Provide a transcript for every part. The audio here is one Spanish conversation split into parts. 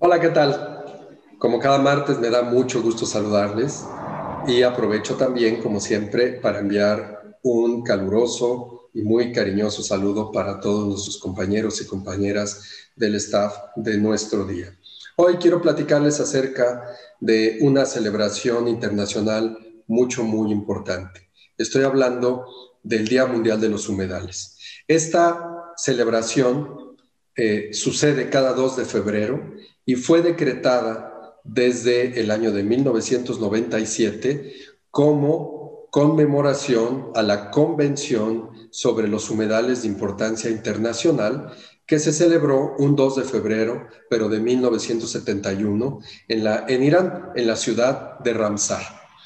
Hola, ¿qué tal? Como cada martes me da mucho gusto saludarles y aprovecho también, como siempre, para enviar un caluroso y muy cariñoso saludo para todos nuestros compañeros y compañeras del staff de nuestro día. Hoy quiero platicarles acerca de una celebración internacional muy importante. Estoy hablando del Día Mundial de los Humedales. Esta celebración sucede cada 2 de febrero y fue decretada desde el año de 1997 como conmemoración a la Convención sobre los Humedales de Importancia Internacional que se celebró un 2 de febrero, pero de 1971, en Irán, en la ciudad de Ramsar.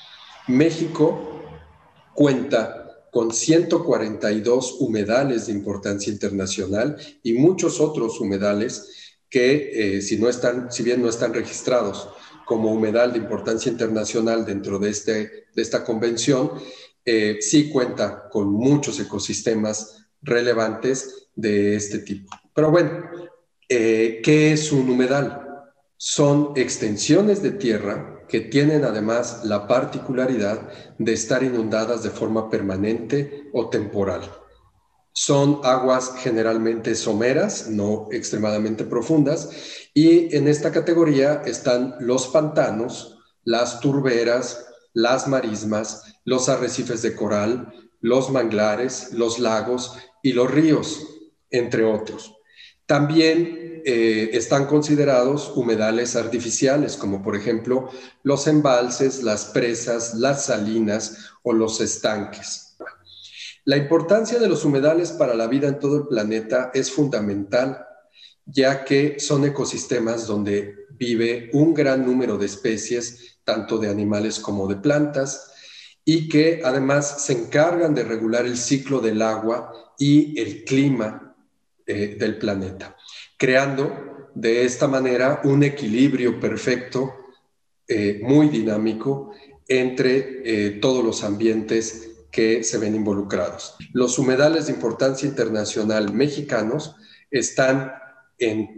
México cuenta con 142 humedales de importancia internacional y muchos otros humedales que, si bien no están registrados como humedal de importancia internacional dentro de esta convención, sí cuenta con muchos ecosistemas relevantes de este tipo. Pero bueno, ¿qué es un humedal? Son extensiones de tierra que tienen además la particularidad de estar inundadas de forma permanente o temporal. Son aguas generalmente someras, no extremadamente profundas, y en esta categoría están los pantanos, las turberas, las marismas, los arrecifes de coral, los manglares, los lagos y los ríos, entre otros. También están considerados humedales artificiales, como por ejemplo los embalses, las presas, las salinas o los estanques. La importancia de los humedales para la vida en todo el planeta es fundamental, ya que son ecosistemas donde vive un gran número de especies, tanto de animales como de plantas, y que además se encargan de regular el ciclo del agua y el clima del planeta, creando de esta manera un equilibrio perfecto, muy dinámico, entre todos los ambientes que se ven involucrados. Los humedales de importancia internacional mexicanos están en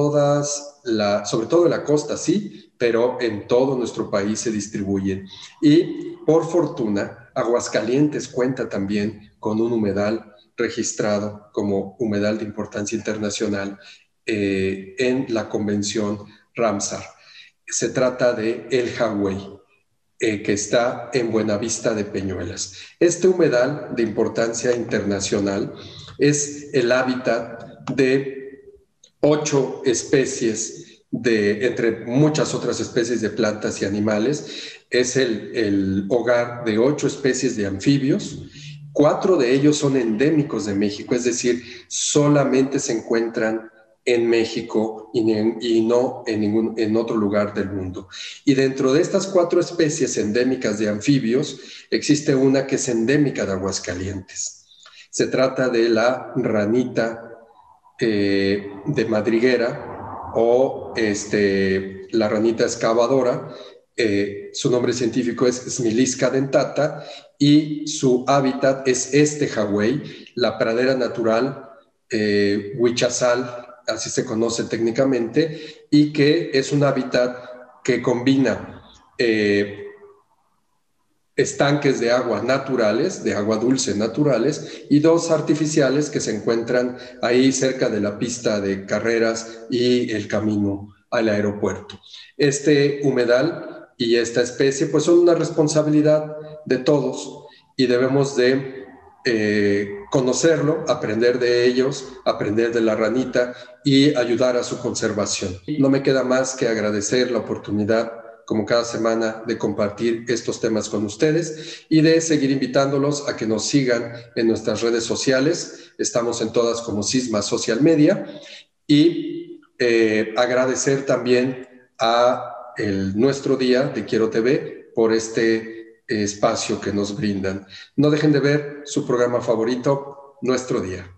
sobre todo en la costa, sí, pero en todo nuestro país se distribuyen. Y por fortuna, Aguascalientes cuenta también con un humedal registrado como humedal de importancia internacional en la Convención Ramsar. Se trata de El Jagüey, que está en Buenavista de Peñuelas. Este humedal de importancia internacional es el hábitat de 8 especies, entre muchas otras especies de plantas y animales. Es el hogar de 8 especies de anfibios. 4 de ellos son endémicos de México, es decir, solamente se encuentran en México y no en otro lugar del mundo. Y dentro de estas 4 especies endémicas de anfibios, existe una que es endémica de Aguascalientes. Se trata de la ranita de madriguera o la ranita excavadora. Su nombre científico es Smilisca dentata y su hábitat es este Jagüey, la pradera natural Huichazal, así se conoce técnicamente, y que es un hábitat que combina estanques de agua naturales, de agua dulce naturales, y 2 artificiales que se encuentran ahí cerca de la pista de carreras y el camino al aeropuerto. Este humedal y esta especie pues son una responsabilidad de todos y debemos de conocerlo, aprender de ellos, aprender de la ranita y ayudar a su conservación. No me queda más que agradecer la oportunidad, como cada semana, de compartir estos temas con ustedes y de seguir invitándolos a que nos sigan en nuestras redes sociales. Estamos en todas como Sisma Social Media y agradecer también a Nuestro Día de Quiero TV por este espacio que nos brindan. No dejen de ver su programa favorito, Nuestro Día.